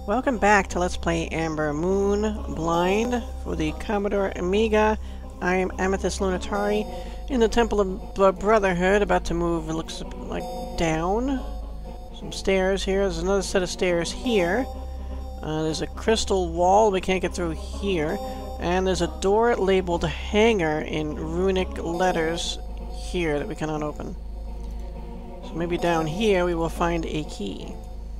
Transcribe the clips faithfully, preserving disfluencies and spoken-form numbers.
Welcome back to Let's Play Ambermoon Blind for the Commodore Amiga. I am Amethyst Lunatari in the Temple of the Brotherhood, about to move, it looks like, down. Some stairs here. There's another set of stairs here. Uh, there's a crystal wall we can't get through here. And there's a door labeled Hangar in runic letters here that we cannot open. So maybe down here we will find a key.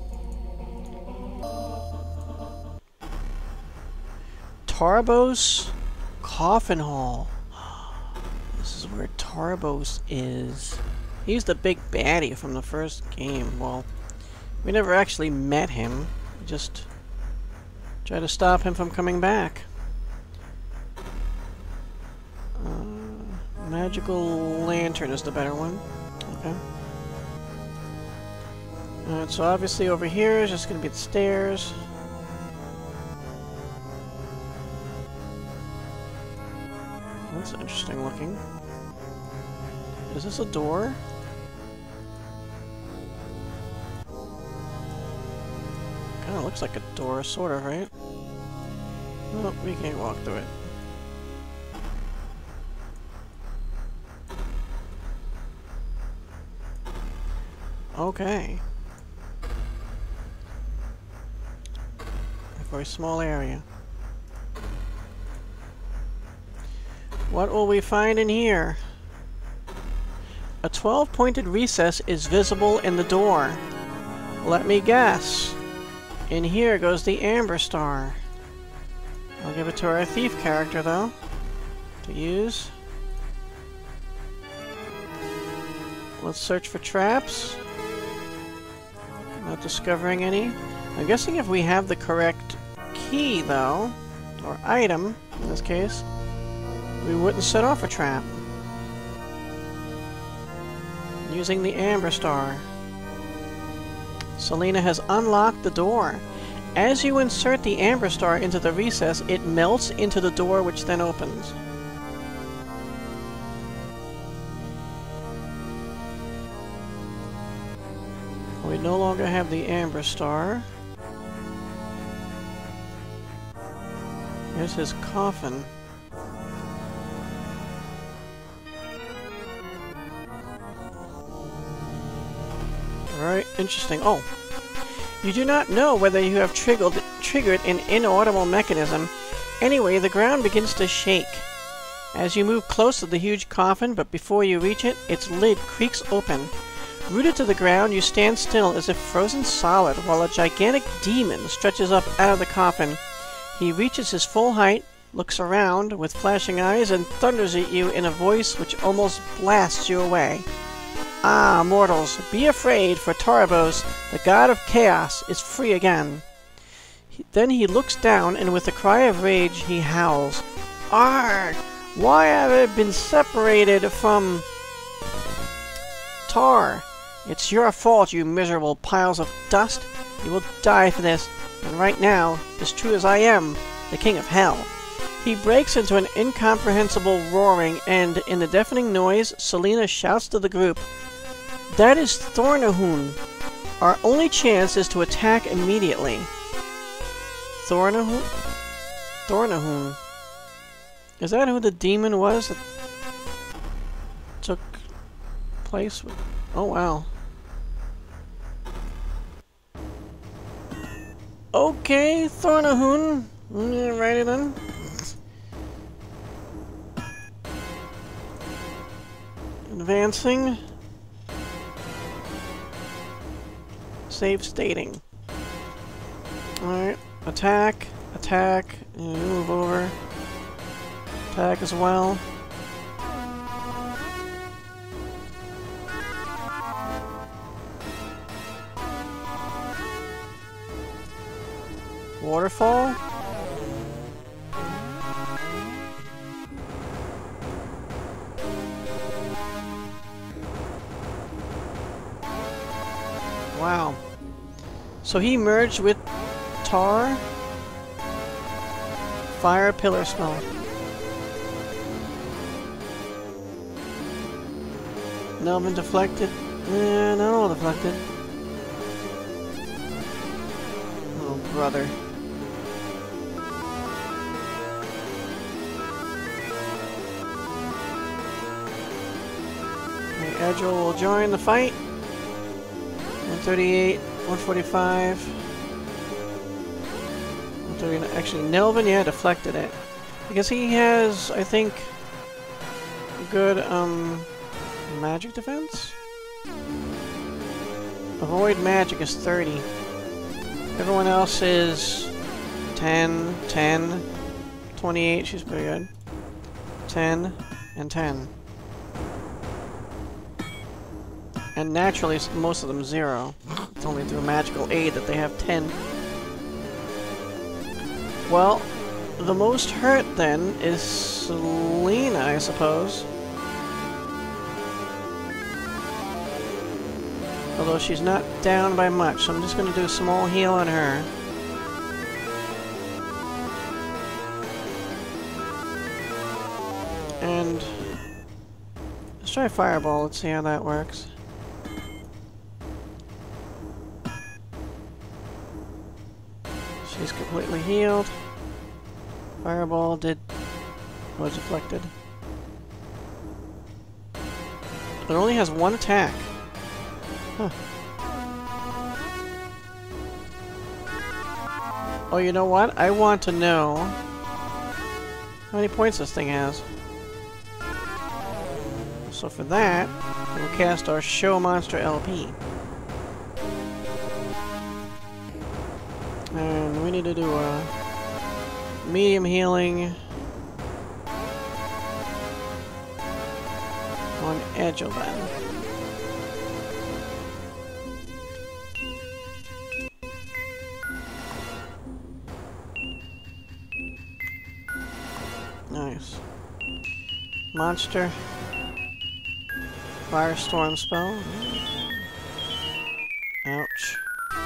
Tarbos Coffin Hall. This is where Tarbos is. He's the big baddie from the first game. Well, we never actually met him. We just tried to stop him from coming back. Uh, magical lantern is the better one. Okay. Alright, so obviously over here is just going to be the stairs. That's interesting looking. Is this a door? Kinda looks like a door, sort of, right? Oh, we can't walk through it. Okay. A very small area. What will we find in here? A twelve-pointed recess is visible in the door. Let me guess. In here goes the Amber Star. I'll give it to our thief character, though, to use. Let's search for traps. Not discovering any. I'm guessing if we have the correct key, though, or item, in this case, we wouldn't set off a trap. Using the Amber Star. Selena has unlocked the door. As you insert the Amber Star into the recess, it melts into the door, which then opens. We no longer have the Amber Star. Here's his coffin. Very interesting. Oh, you do not know whether you have triggered triggered an inaudible mechanism. Anyway, the ground begins to shake as you move close to the huge coffin, but before you reach it, its lid creaks open. Rooted to the ground, you stand still as if frozen solid, while a gigantic demon stretches up out of the coffin. He reaches his full height, looks around with flashing eyes, and thunders at you in a voice which almost blasts you away. Ah, mortals, be afraid, for Tarbos, the god of chaos, is free again. He, then he looks down, and with a cry of rage, he howls. Arg! Why have I been separated from Tar? It's your fault, you miserable piles of dust. You will die for this, and right now, as true as I am, the king of hell. He breaks into an incomprehensible roaring, and in the deafening noise, Selena shouts to the group, "That is Thornahuun. Our only chance is to attack immediately." Thornahuun? Thornahuun. Is that who the demon was that took place with? Oh, wow. Okay, Thornahuun. Mm, write it in. Advancing. Save stating. Alright, attack, attack, and move over. Attack as well. Waterfall. Wow. So he merged with Tar? Fire pillar spell. Nelvin deflected. Eh, not all deflected. brother. Edgel will join the fight. one thirty-eight, one forty-five. one thirty-nine. Actually, Nelvin, yeah, deflected it. Because he has, I think, good, um, magic defense? Avoid magic is thirty. Everyone else is ten, ten, twenty-eight, she's pretty good. ten, and ten. And naturally, most of them zero. It's only through magical aid that they have ten. Well, the most hurt then is Selena, I suppose. Although she's not down by much, so I'm just going to do a small heal on her. And let's try Fireball, let's see how that works. She's completely healed. Fireball did... was deflected. It only has one attack. Huh. Oh, you know what? I want to know how many points this thing has. So for that, we'll cast our Show Monster L P. And we need to do a medium healing on Edgel then. Nice. Monster. Firestorm spell. Ouch.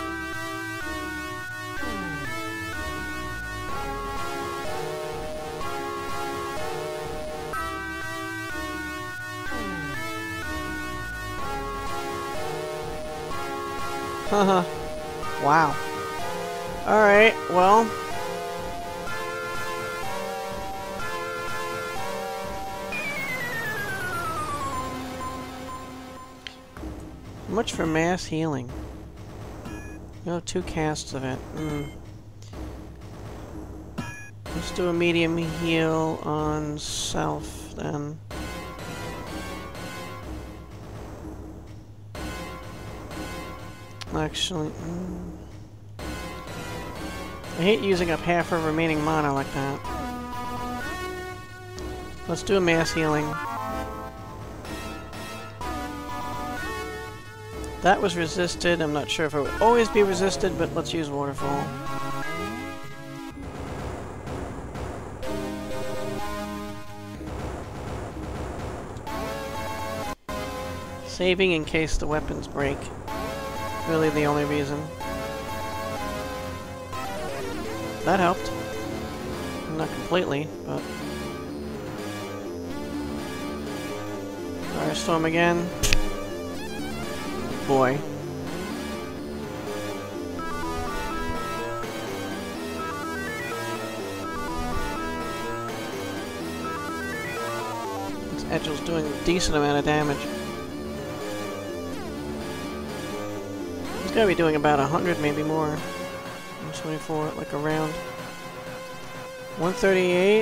Haha. Wow. Alright, well. Much for mass healing. You have two casts of it. Mm. Let's do a medium heal on self then. Actually, mm. I hate using up half her remaining mana like that. Let's do a mass healing. That was resisted. I'm not sure if it would always be resisted, but let's use Waterfall. Saving in case the weapons break. Really the only reason. That helped. Not completely, but... Firestorm again. Boy. This Edgel's doing a decent amount of damage. He's gotta be doing about a hundred, maybe more. one twenty-four, like around. one thirty-eight.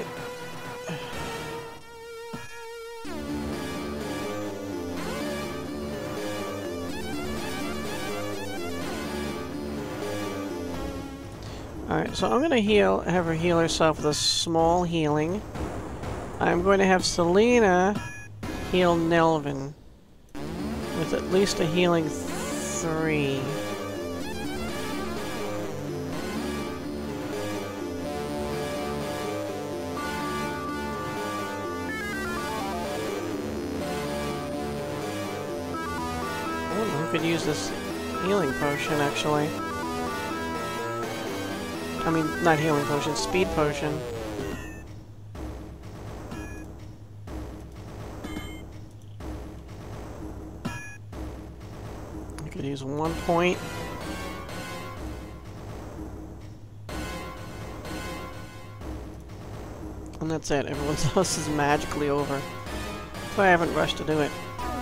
Alright, so I'm gonna heal, have her heal herself with a small healing. I'm going to have Selena heal Nelvin with at least a healing three. I don't know who could use this healing potion, actually. I mean, not healing potion, speed potion. I could use one point. And that's it. Everyone else is magically over. That's why I haven't rushed to do it.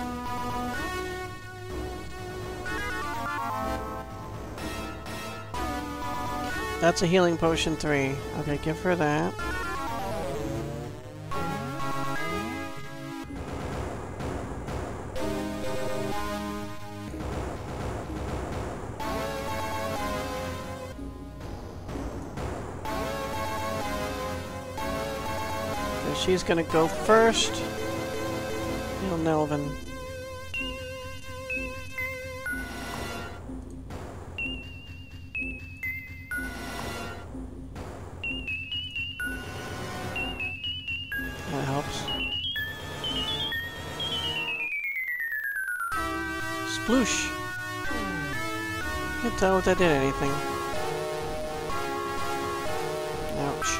That's a healing potion three. Okay, give her that. She's gonna go first. Heal Nelvin. That helps. Sploosh! Can't tell if that did anything. Ouch.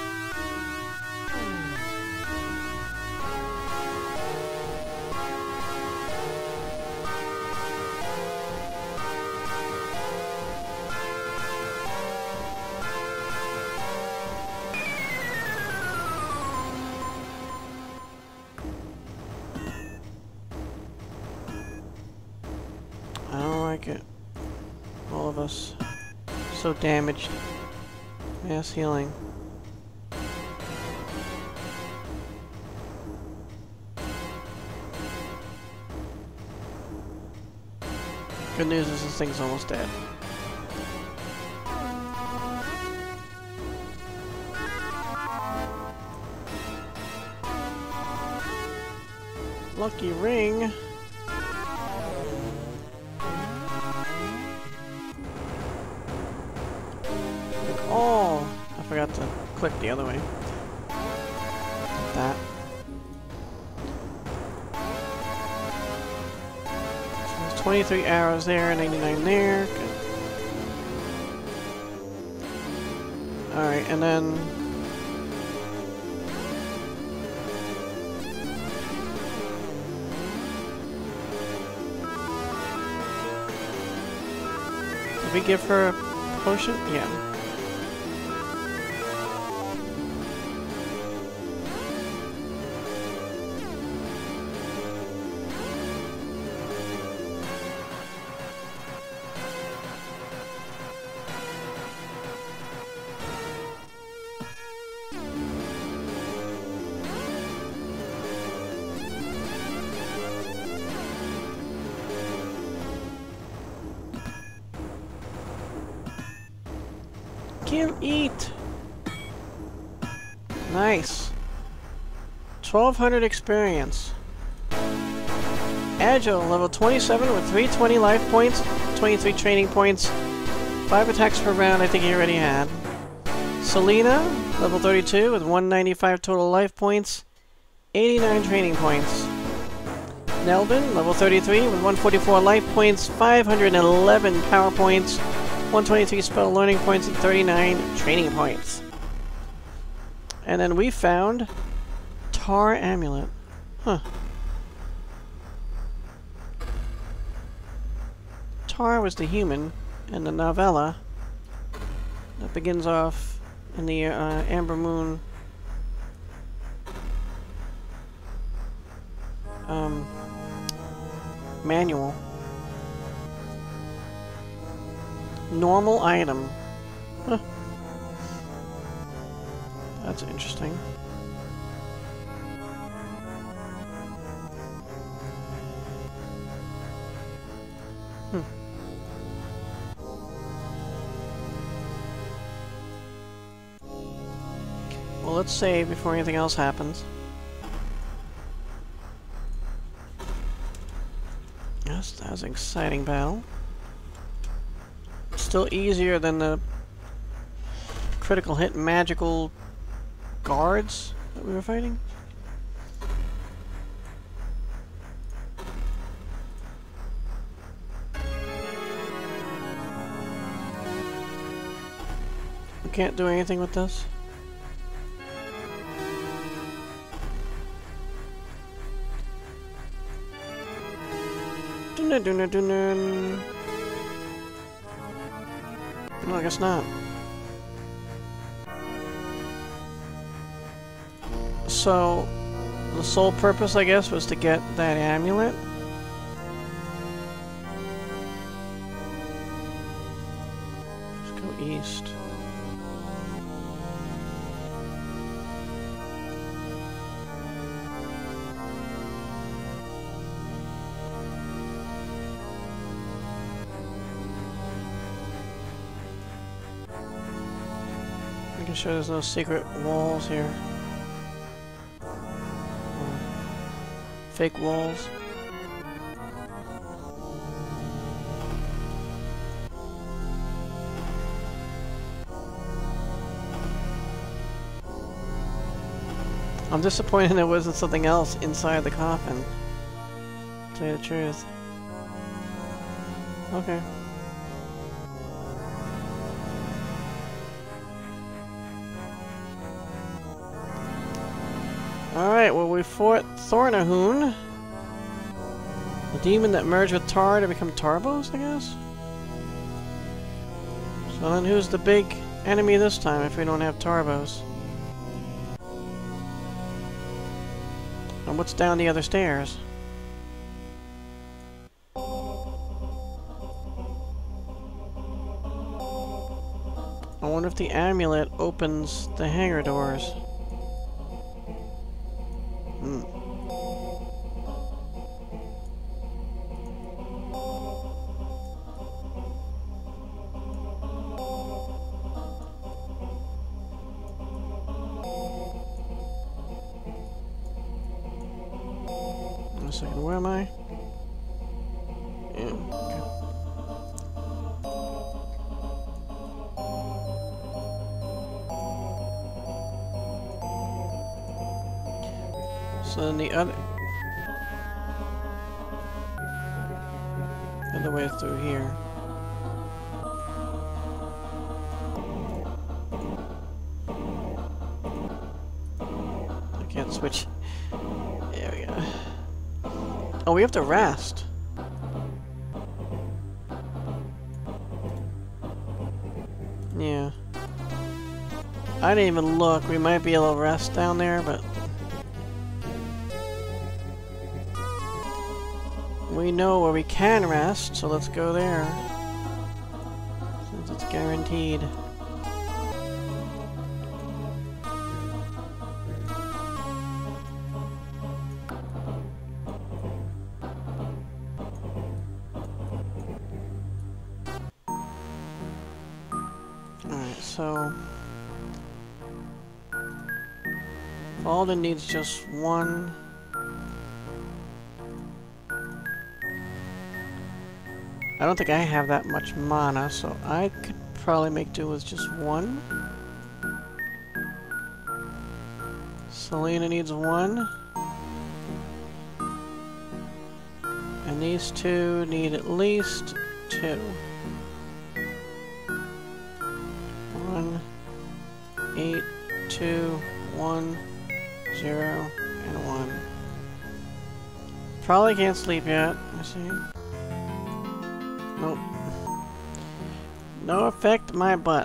It. All of us. So damaged. Mass healing. Good news is this thing's almost dead. Lucky ring. Oh, I forgot to click the other way. Like that. So there's twenty-three arrows there, ninety-nine there. Good. Alright, and then... Did we give her a potion? Yeah. Kill, eat! Nice. twelve hundred experience. Agile, level twenty-seven with three hundred twenty life points, twenty-three training points, five attacks per round, I think he already had. Selena, level thirty-two with one hundred ninety-five total life points, eighty-nine training points. Nelvin, level thirty-three with one hundred forty-four life points, five hundred eleven power points, one hundred twenty-three spell learning points, and thirty-nine training points. And then we found Tar Amulet. Huh. Tar was the human in the novella that begins off in the uh, Ambermoon um, manual. Normal item. Huh. That's interesting. Hmm. Well, let's save before anything else happens. Yes, that was an exciting battle. Still easier than the critical hit magical guards that we were fighting. We can't do anything with this. Dun dun dun dun dun. No, I guess not. So, the sole purpose, I guess, was to get that amulet. Let's go east. Making sure there's no secret walls here. Fake walls. I'm disappointed there wasn't something else inside the coffin. To tell you the truth. Okay. Alright, well we fought Thornahuun. The demon that merged with Tar to become Tarbos, I guess? So then who's the big enemy this time if we don't have Tarbos? And what's down the other stairs? I wonder if the amulet opens the hangar doors. Hmm. Wait a second, where am I? Yeah, okay. So then the other... other way through here. I can't switch. There we go. Oh, we have to rest. Yeah. I didn't even look. We might be able to rest down there, but... we know where we can rest, so let's go there. Since it's guaranteed. Alright, so... Alden needs just one... I don't think I have that much mana, so I could probably make do with just one. Selena needs one. And these two need at least two. One, eight, two, one, zero, and one. Probably can't sleep yet. I see. Nope. No effect, my butt.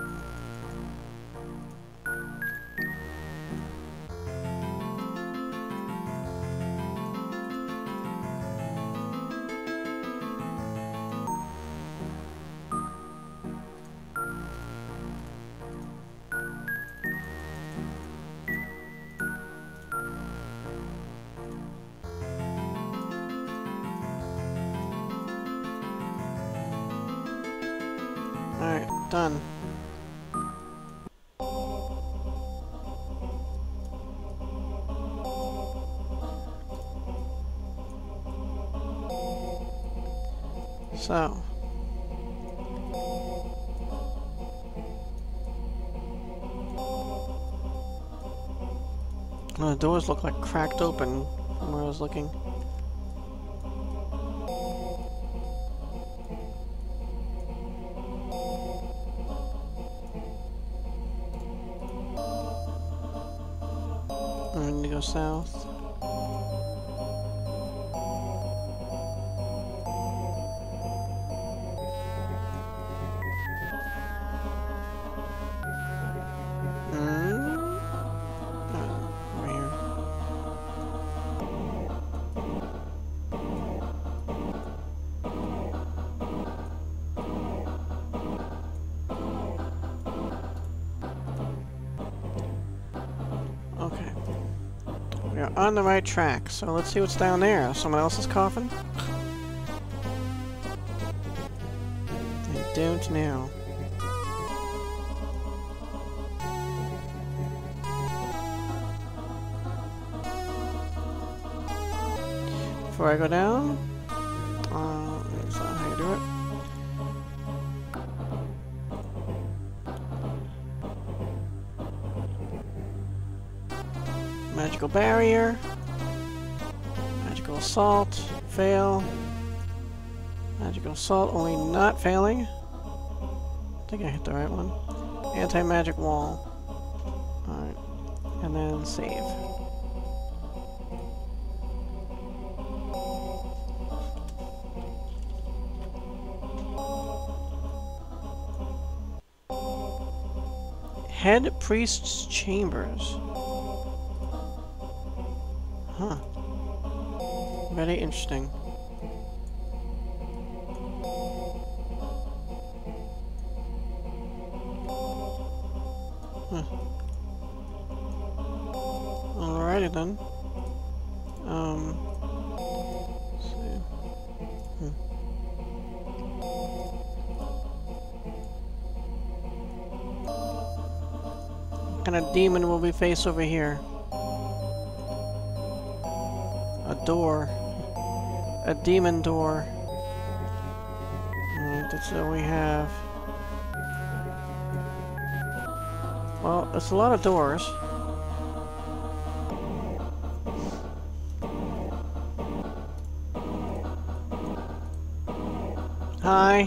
Alright, done. So. Oh, the doors look like cracked open from where I was looking. I need to go south. Hmm? Oh, over here. You're on the right track, so let's see what's down there. Someone else's coffin? I don't know. Before I go down, uh, that's not how you do it. Magical barrier. Magical assault. Fail. Magical assault, only not failing. I think I hit the right one. Anti-magic wall. Alright. And then save. Head Priest's Chambers. Huh. Very interesting. Huh. Alrighty then. Um. Let's see. Hmm. What kind of demon will we face over here? A door. A demon door. Alright, that's what we have. Well, it's a lot of doors. Hi.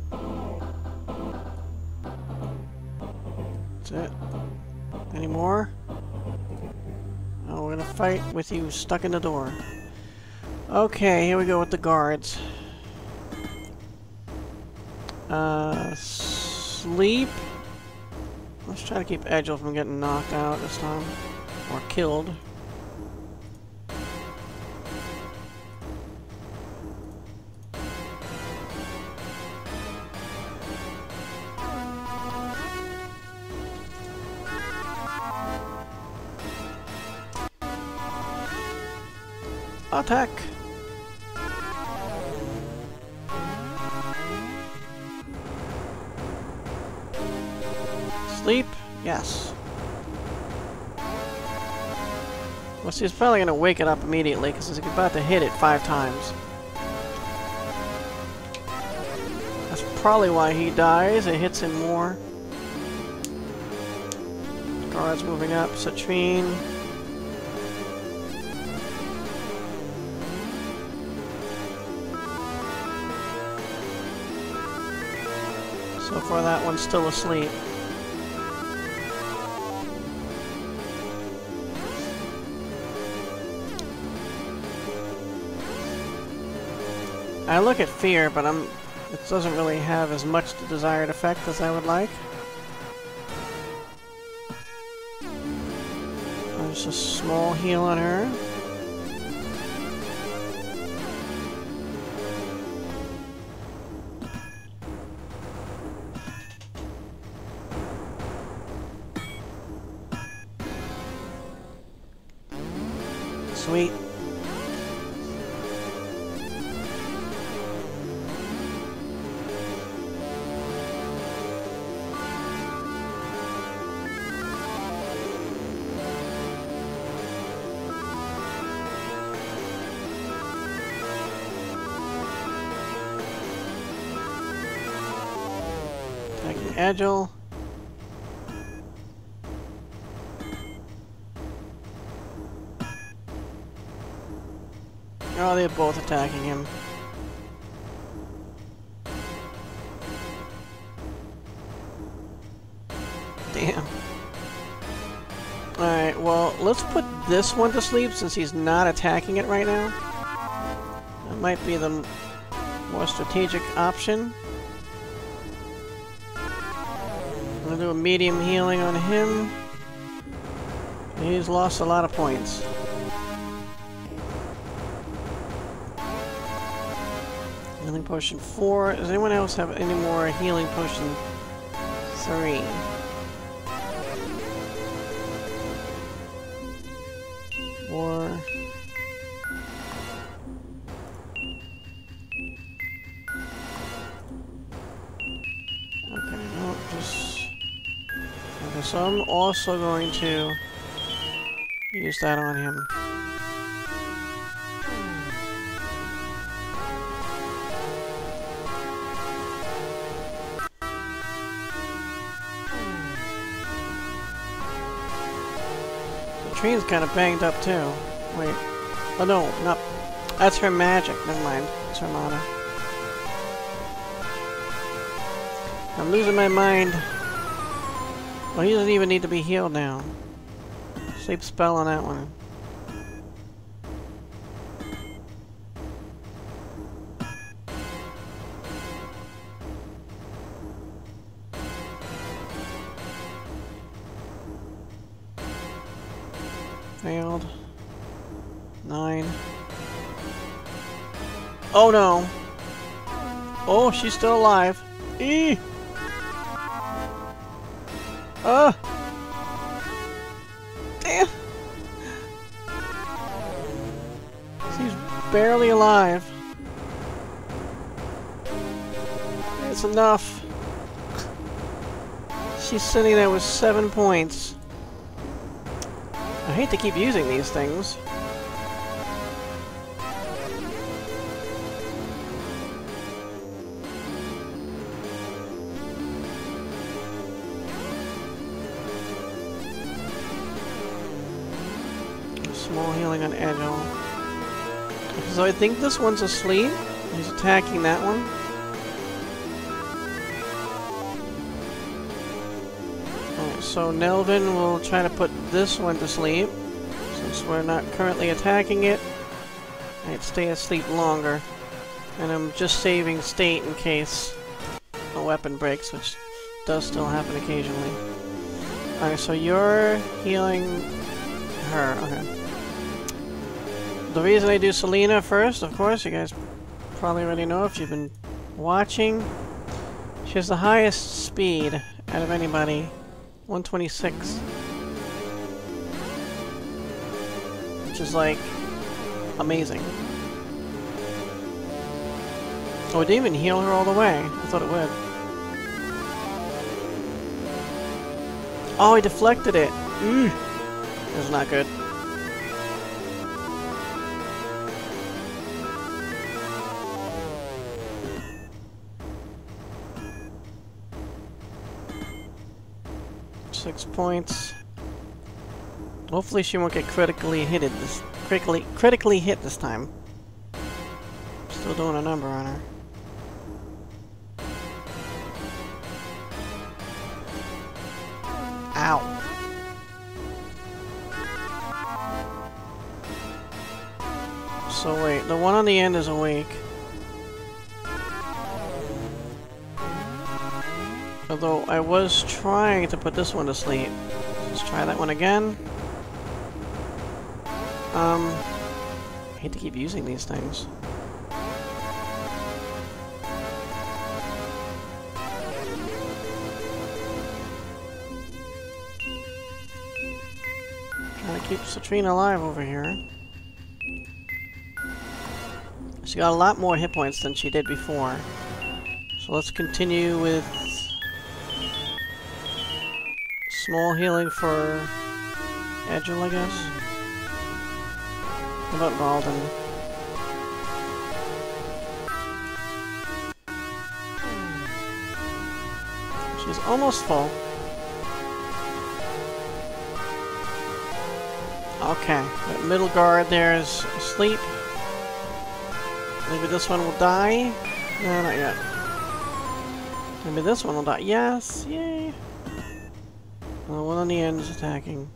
That's it. Any more? Oh, we're gonna fight with you stuck in the door. Okay, here we go with the guards. Uh, sleep. Let's try to keep Edgel from getting knocked out this time. Or killed. Attack! Sleep? Yes. Well, see, it's probably going to wake it up immediately, because it's about to hit it five times. That's probably why he dies. It hits him more. Guards moving up. Citrine. So far, that one's still asleep. I look at fear, but I'm. It doesn't really have as much the desired effect as I would like. There's a small heal on her. Sweet. Attacking Agile. Oh, they're both attacking him. Damn. Alright, well, let's put this one to sleep since he's not attacking it right now. That might be the more strategic option. I'm gonna do a medium healing on him. He's lost a lot of points. Healing potion four. Does anyone else have any more healing potion three? Four. so I'm also going to use that on him. The train's kind of banged up too. Wait. Oh no, not. That's her magic. Never mind. It's her mana. I'm losing my mind. Well, he doesn't even need to be healed now. Sleep spell on that one. Failed. Nine. Oh no! Oh, she's still alive. Eee! Ah! Damn! She's barely alive. It's enough. She's sitting there with seven points. I hate to keep using these things. Small healing on Agile. So I think this one's asleep. He's attacking that one. Alright, so Nelvin will try to put this one to sleep. Since we're not currently attacking it, I'd stay asleep longer. And I'm just saving state in case a weapon breaks, which does still happen occasionally. Alright, so you're healing her. Okay. The reason I do Selena first, of course, you guys probably already know if you've been watching. She has the highest speed out of anybody. one twenty-six. Which is like amazing. Oh, it didn't even heal her all the way. I thought it would. Oh, he deflected it. Mm. This is not good. Six points. Hopefully she won't get critically hitted this critically critically hit this time. Still doing a number on her. Ow. So wait, the one on the end is awake. Although I was trying to put this one to sleep. Let's try that one again. Um, I hate to keep using these things. Trying to keep Citrine alive over here. She got a lot more hit points than she did before. So let's continue with small healing for Agile, I guess. How about Malden? She's almost full. Okay, that middle guard there is asleep. Maybe this one will die? No, not yet. Maybe this one will die. Yes! Yay! The one on the end is attacking.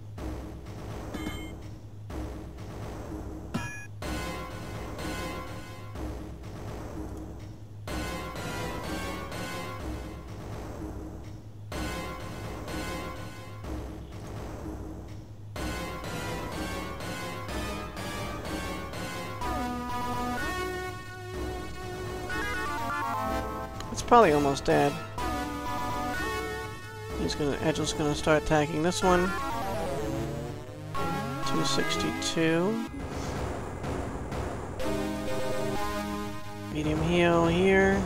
It's probably almost dead. He's gonna, Agile's gonna start attacking this one. two sixty-two. Medium heal here.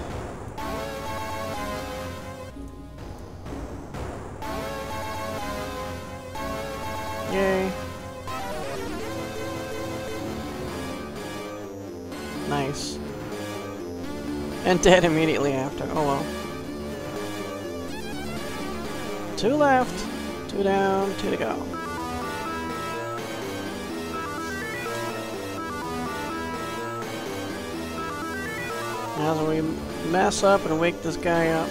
And dead immediately after. Oh well. Two left. Two down. Two to go. As we mess up and wake this guy up.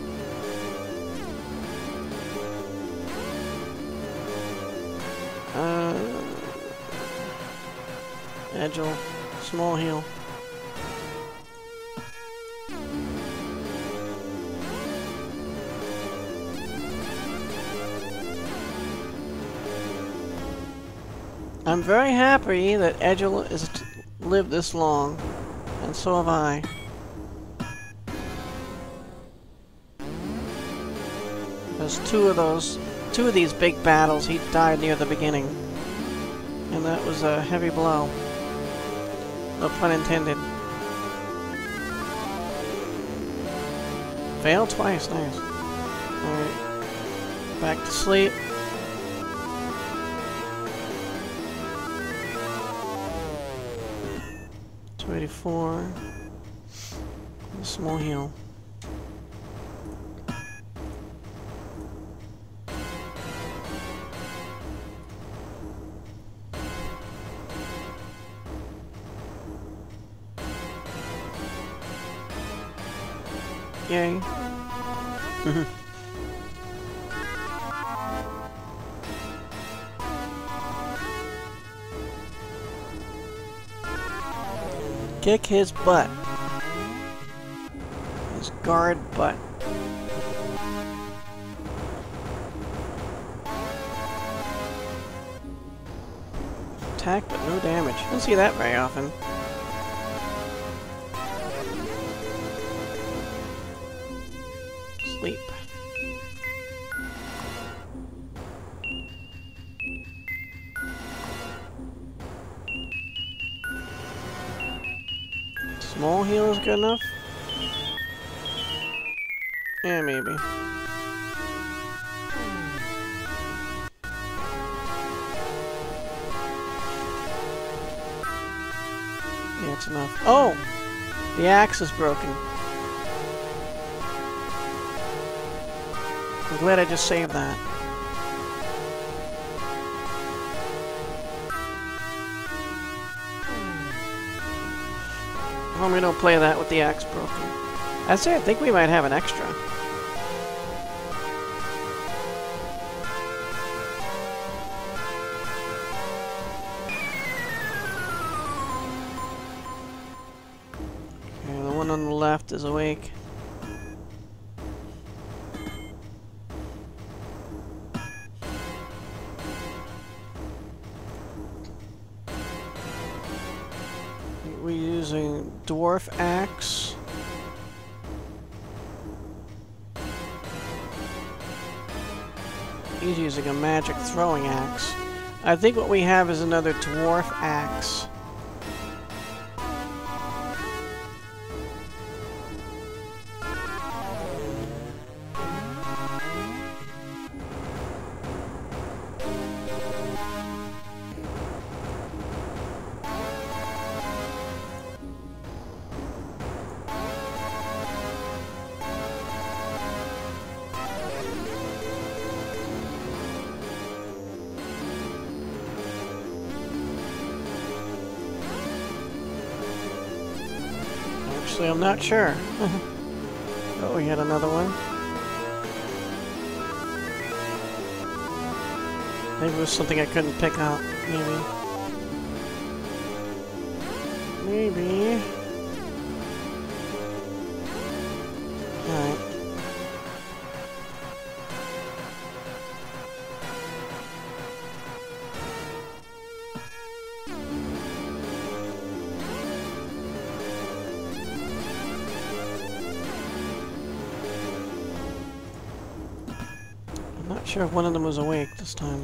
Uh, Edgel, small heal. I'm very happy that Edgel has lived this long, and so have I. There's two of those, two of these big battles, he died near the beginning. And that was a heavy blow. No pun intended. Failed twice, nice. Alright. Back to sleep. two eighty-four. A small heal. Yay. Kick his butt. His guard butt. Attack but no damage. You don't see that very often. Sleep. Small heal is good enough? Yeah, maybe. Yeah, it's enough. Oh! The axe is broken. I'm glad I just saved that. Well, we don't play that with the axe broken. I'd say I think we might have an extra. Okay, the one on the left is awake. We're using dwarf axe. He's using a magic throwing axe. I think what we have is another dwarf axe. Actually, I'm not sure. Oh, we had another one. Maybe it was something I couldn't pick out. Maybe. Maybe. Alright. Not sure if one of them was awake this time.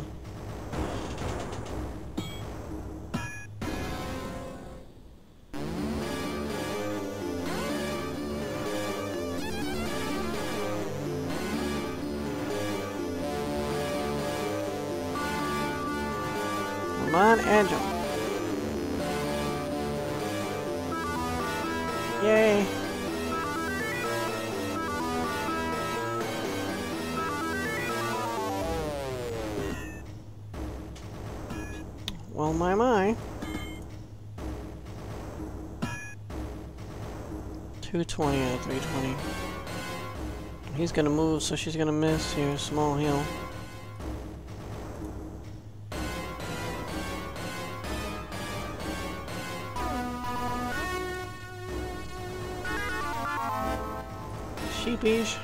Come on, Angel. Yay. Well, my, my. two twenty out of three twenty. He's gonna move, so she's gonna miss here. Small heal. Sheepish.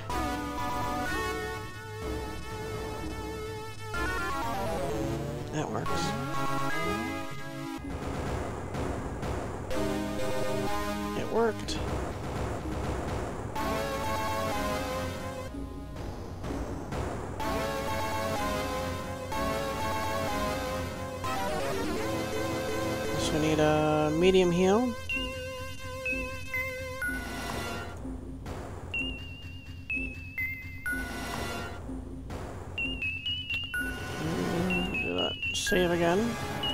That works. It worked. So we need a medium heal. Save again.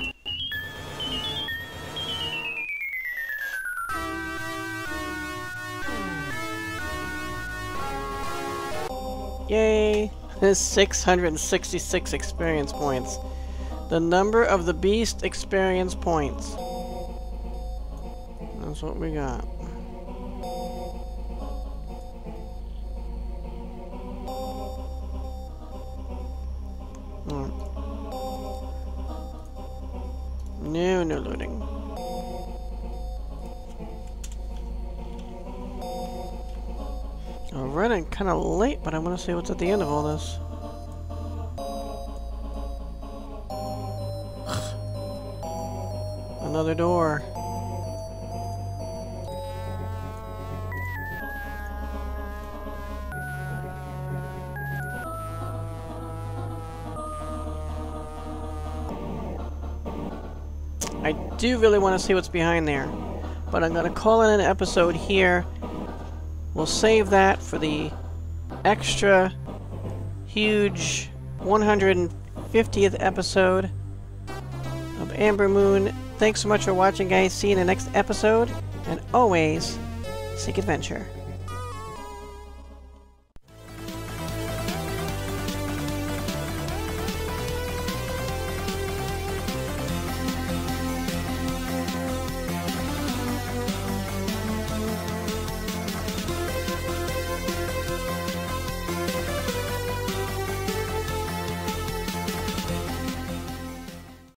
Yay! six hundred sixty-six experience points. The number of the beast experience points. That's what we got. Hmm. No, no looting. I'm running kind of late, but I want to see what's at the end of all this. Another door. I do really want to see what's behind there, but I'm going to call it an episode here. We'll save that for the extra huge one hundred fiftieth episode of Ambermoon. Thanks so much for watching, guys. See you in the next episode, and always seek adventure.